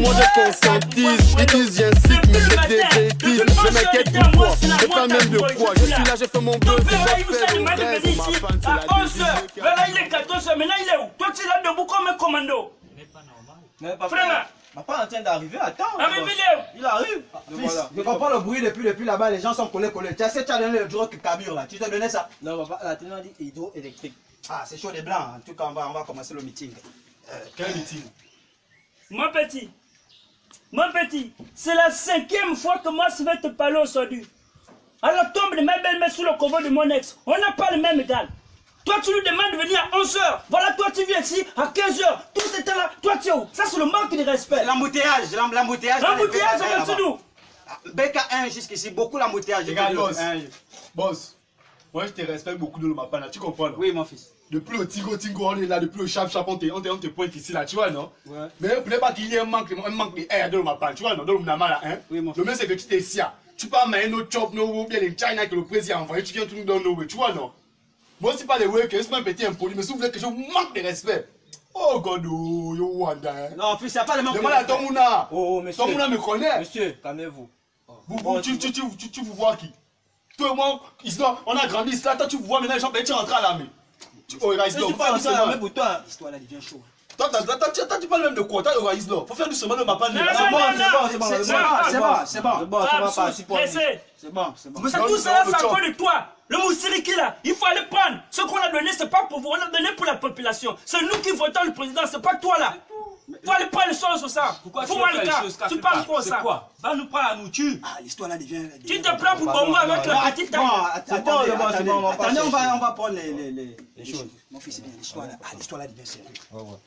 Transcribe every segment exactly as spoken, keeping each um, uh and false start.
moi je conscientise. Ils disent j'incite, mais c'est des bêtises. Je m'inquiète pourquoi, c'est pas même de quoi. Je suis là, j'ai fait mon buzz. Il vous a demandé de venir ici à onze heures. Voilà, il est quatorze heures. Maintenant, il est où? Toi, tu es là debout comme un commando. Ce n'est pas normal. Frère, Papa est en train d'arriver, attends. arrive, il est où? Il arrive. Fils, je comprends le bruit depuis, depuis là-bas, les gens sont collés, collés. Tu as tu as donné le bureau qui carbure là, tu t'as donné ça? Non, papa, la tenue dit hydroélectrique. Ah, c'est chaud des blancs. En tout cas, on va, on va commencer le meeting. Euh, quel meeting? Mon petit, mon petit, c'est la cinquième fois que moi je vais te parler aujourd'hui. À la tombe de ma belle-mère sous le convoi de mon ex, on n'a pas le même égal. Toi, tu lui demandes de venir à onze heures. Voilà, toi, tu viens ici à quinze heures. Tout ce temps-là, toi, tu es où? Ça, c'est le manque de respect. L'embouteillage, l'embouteillage. L'embouteillage, on va nous. B K un jusqu'ici, beaucoup l'embouteillage. Regarde, boss. Boss, moi, je te respecte beaucoup de ma panne, tu comprends là? Oui, mon fils. Depuis le Tingo Tingo, on est là, depuis le Chap Chap, on te, on te, on te pointe ici là, tu vois, non? Ouais. Mais ne voulez pas qu'il y ait un manque, un manque de air dans ma panne, tu vois, non? Dans le Nama là, hein? Oui, mon Le fils. mieux, c'est que tu t'es ici, tu peux amener nos chops, nos bien les China que le président a envoyé, tu viens tout nous donner nos way, tu vois, non? Moi, c'est pas les way que c'est pas un petit impoli, mais si vous voulez que je manque de respect. Oh, God, oh, yo, Wanda. Non, fils, il n'y a pas le manque de Demande à respect. Tomouna. Oh, monsieur. Tomouna me connaît. Monsieur, calmez-vous. Vous, vous, tu, tu, tu, tu, tu vous vois qui? Toi et moi, Islam, on a grandi ici, là, toi tu vois maintenant les gens, ben, tu rentres à l'armée. Tu oh, Islam, Tu faut parles faire de ça, mais doucement. pour toi. L'histoire là devient chaud. Toi, toi, toi, toi, toi, tu parles même de quoi? Toi, oh, Islam, faut faire doucement, ne m'a pas dit. Non, C'est non, bon, non, c'est bon, c'est bon, c'est c'est bon, bon, c'est bon, c'est bon. C'est bon, ça va pas assis pour lui. Laissez. C'est bon, c'est bon. Mais c'est Non, tout non, ça, le c'est à chop. cause de toi. Le moussiriki là, il faut aller prendre. Ce qu'on a donné, c'est pas pour vous, on a donné pour la population. C'est nous qui votons le président, c'est pas toi là. Faut aller prendre les choses sur ça. Pourquoi Faut tu voir fais le les cas. choses qu'a Tu fait parles pas? trop C'est ça. quoi? Va nous prendre la nourriture. Ah, l'histoire là devient. Tu te prends pour Bongo avec la petite taille. Bon, C'est attendez, bon, c'est bon, c'est attendez, bon, on va pas attendez, on va, chercher. on va prendre les, les, les, les choses. Mon fils, c'est bien, l'histoire là, ah, l'histoire là devient sérieuse.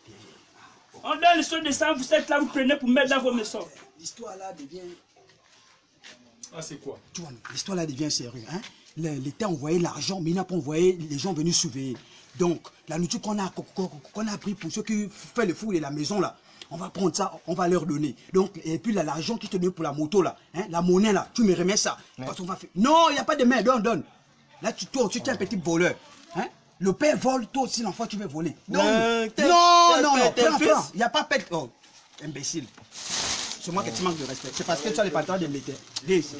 On donne les choses de sang, vous êtes là, vous prenez pour mettre dans vos maisons. L'histoire là devient. Ah, c'est quoi? Tu vois, l'histoire là devient sérieuse. Hein? L'État envoyait l'argent, mais il n'a pas envoyé les gens venus surveiller. Donc, la nourriture qu'on a, qu'on qu'on a pris pour ceux qui font le four et la maison là, on va prendre ça, on va leur donner. Donc, et puis là, l'argent qui te donne pour la moto là, hein, la monnaie là, tu me remets ça. Parce qu'on va faire. Non, il n'y a pas de main, donne, donne. Là, tu toi, tu es un petit voleur. Hein? Le père vole, toi aussi, l'enfant, tu veux voler. Non, Euh, t'es- non, t'es- non, non, t'es un prends, fils. prends. Il n'y a pas pète. Oh, imbécile. C'est moi qui tu manques de respect. C'est parce que tu as les patrons de l'État. Viens ici.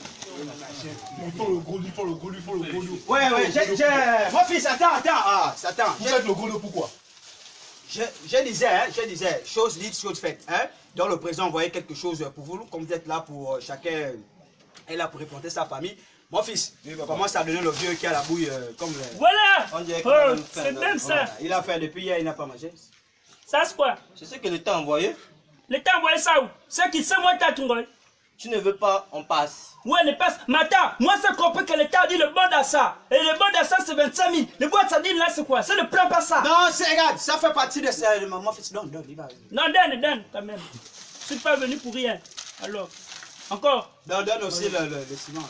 Il faut le gros, il faut le gros, il faut le gros. Ouais, ouais, j'ai, j'ai... Mon fils, attends, attends, ah, attends. Vous êtes le gros, pourquoi? Je, je disais, hein, je disais, chose dite, chose faite, hein. Donc le président envoyait quelque chose pour vous, comme vous êtes là pour euh, chacun, est là pour représenter sa famille. Mon fils, il commence à donner le vieux qui a la bouille euh, comme le... Voilà. On dirait qu'on va Oh, nous faire c'est le- même ça. Voilà. Il a fait depuis hier, il n'a pas mangé. Ça, c'est quoi? C'est ce que l'État a envoyé. L'État envoyé ça où? C'est qui sait moi t'as tout. Tu ne veux pas, on passe. Ouais, ne passe. Mais attends, moi j'ai compris que l'État a dit le bon d'achat. Et le bon d'achat c'est vingt-cinq mille. Le bon d'achat dit là c'est quoi? C'est le plan pas ça. Non, c'est, regarde, ça fait partie de ça. Mon fils, non, non, il va... Non, donne, donne quand même. Je suis pas venu pour rien. Alors, encore. Donne, donne aussi le, le, le ciment, là.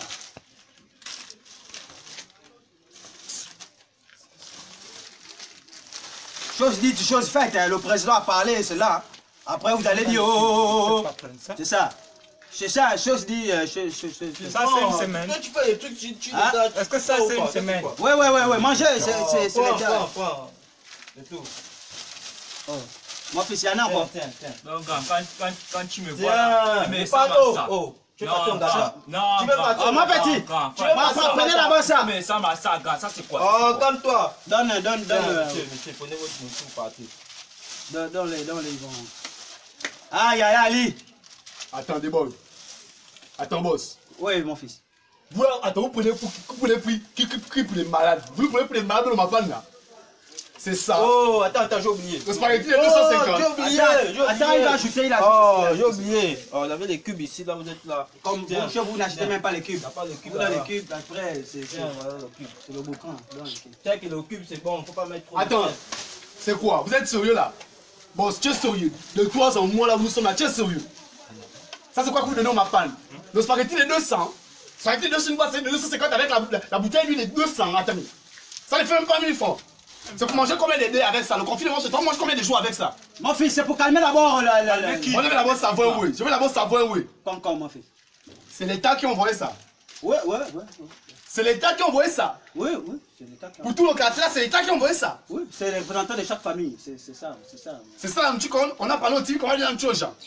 Chose dite, chose faite, hein. Le président a parlé, c'est là. Après, vous allez dire, oh, oh, oh, oh. C'est ça. C'est ça, chose dit. Euh, chose, chose, chose. Ça, c'est une semaine. Toi, tu fais les trucs, tu, tu Hein? les- Est-ce que ça, c'est une semaine? Ouais, ouais, ouais, ouais, manger, c'est c'est- c'est Prends, les prends, gars. prends. C'est tout. Mon fils, il y en a Tiens, encore. tiens, tiens. Donc, quand, quand, quand tu me vois là, Tiens, mais mais ça pas va d'eau. ça. Oh, tu veux Non, pas ton garçon. grand, non, Tu veux grand, pas Oh, ton mon grand, petit, grand, tu grand, veux Moi, pas prenez d'abord ça. Mais ça, ma- ça, grand, ça c'est quoi? Oh, calme-toi. Donne, donne, donne. Tiens, euh, monsieur, monsieur, prenez votre nourriture, partez. Donne, donne les, donne les bons. Aïe, aïe, Ali. Attendez, boss. Attends, boss. Oui, mon fils. Vous, attends, vous prenez pour, vous prenez pour, qui, qui, qui pour les malades. Vous prenez pour les malades de ma panne là. C'est ça. Oh, attends, attends, j'ai oublié. Le spaghetti est Oh, deux cent j'ai cinquante. oublié, Attends, j'ai oublié. attends, il va ajouter, il a Oh, ajouté. j'ai oublié. Oh, il y avait les cubes ici, là, vous êtes là. Comme Tiens. vous, chez vous, n'achetez même pas les cubes. Il n'y a pas de cubes Vous, dans les là-bas. cubes, après, c'est c'est- Tiens, voilà le cube. c'est le boucan. Donne les cubes. Tiens que le cube, c'est bon, faut pas mettre trop de Attends, sel. c'est quoi? Vous êtes sérieux là? Boss, tu es sérieux? De toi en moi là où nous sommes là, tu es sérieux? Ça c'est quoi que vous donnez au ma panne? Le spaghetti les deux cents. Spaghetti deux cents, une boîte, c'est deux cent cinquante avec la, la, la bouteille d'huile les deux cents. Attendez. Ça ne fait même pas mille francs. C'est pour manger combien de dés avec ça? Le confinement, c'est toi mange combien de jours avec ça? Mon fils, c'est pour calmer d'abord la. la, la... On veut d'abord savoir oui. Je veux d'abord savoir oui. Comme, comme, mon fils. C'est l'État qui a envoyé ça. Ouais, ouais, ouais. ouais. C'est l'État qui a envoyé ça. Oui, oui, c'est l'État qui a. Pour tout le quartier là, c'est l'État qui a envoyé ça. Oui, c'est les représentants de chaque famille. C'est c'est ça, c'est ça. C'est ça, tu connais? On a parlé au type, comment dire un petit aux gens.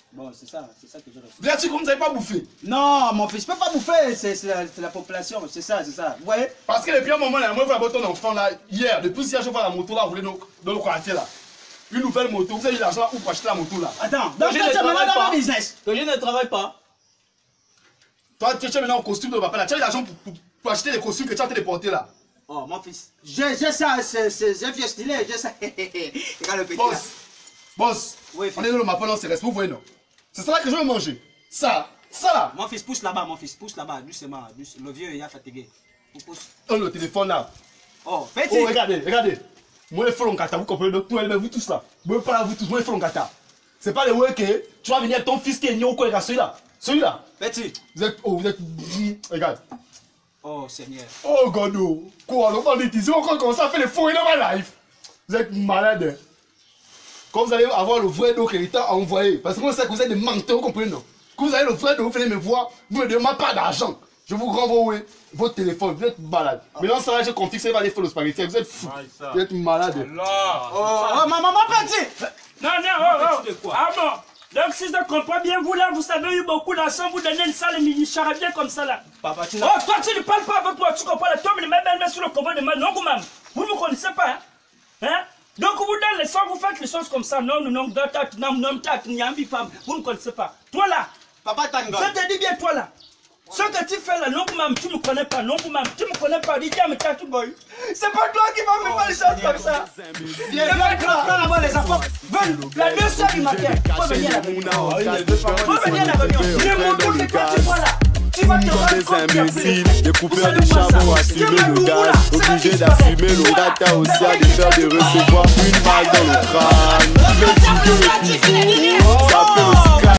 Bon, c'est ça, c'est ça que je reçois. Vous êtes sûr que vous n'avez pas bouffé? Non, mon fils, je peux pas bouffer, c'est la, la population, c'est ça, c'est ça. Vous voyez? Parce que depuis un moment, là, moi, je vois ton enfant là, hier, depuis hier, je vois la moto là, vous voulez dans, dans le quartier là. Une nouvelle moto, vous avez eu l'argent où pour acheter la moto là. Attends, Donc donc je toi, ne tu es maintenant travaille dans pas. mon business. Que je ne travaille pas. Toi, tu es maintenant en costume de papa là, tu as eu l'argent pour, pour, pour acheter les costumes que tu as en train de porter là. Oh, mon fils, j'ai ça, c'est un vieux stylé, j'ai ça. Regarde le petit là. Boss, boss, Oui, on est dans le mappin, c'est respect, vous voyez non? C'est ça là que je veux manger. Ça, ça là. Mon fils, pousse là-bas, mon fils, pousse là-bas, doucement, doucement. Le vieux, il a fatigué. Pousse. Oh, le téléphone là. Oh, petit. Oh, regardez, regardez. Moi, il faut l'encata, vous comprenez? Donc, tout, vous tous là. Moi, pas là, vous tous, moi, il faut l'encata. C'est pas le ouais que tu vas venir avec ton fils qui est né au quoi, celui-là. Celui-là. Petit. Vous êtes, oh, vous êtes, regarde. Oh, Seigneur. Oh, Godo. Quoi, le banditisme, on commence à faire les fous dans ma life. Vous êtes malade. Quand vous allez avoir le vrai dos que l'État a envoyé, parce que moi, c'est que vous êtes des menteurs, vous comprenez, non? Quand vous avez le vrai dos, vous venez me voir, vous me demandez pas d'argent. Je vous renvoie votre téléphone, vous êtes malade. Maintenant, ça va, j'ai confié que ça va aller faire le spaghetti. Vous êtes fou. Vous êtes malade. Là. Oh, oh, maman, mon petit. Non, non, oh, oh. Ah bon? Donc si je comprends bien, vous là, vous avez eu beaucoup d'argent, vous donnez une salle mini charabia comme ça là. Papa, tu Oh, n'as toi tu ne parles pas avec moi, tu comprends la tombe de ma belle-mère sur le convoi de ma non, vous même. Vous ne me connaissez pas, hein? Hein? Donc vous donnez les sons, vous faites les choses comme ça. Non, non, non, non, non, non, vous ne connaissez pas. Toi là, Papa Tango. je te dis bien toi là. Ce que tu fais là, non, vous même, tu ne me connais pas, non, vous même, tu ne me connais pas. Dis, mais tu boy. C'est pas toi qui vas me faire les choses comme ça. Viens, viens, viens là-bas, les enfants. Venez, la deux heures du matin. Faut venir à la réunion. Faut venir à la réunion. Le moto que toi tu vois là. Tu vas te rendre compte qu'il y a plus de des coupeurs de charbon, assumer le gaz, obligé d'assumer le data aussi à déjà de recevoir une balle dans le crâne. Le tigre le pivot.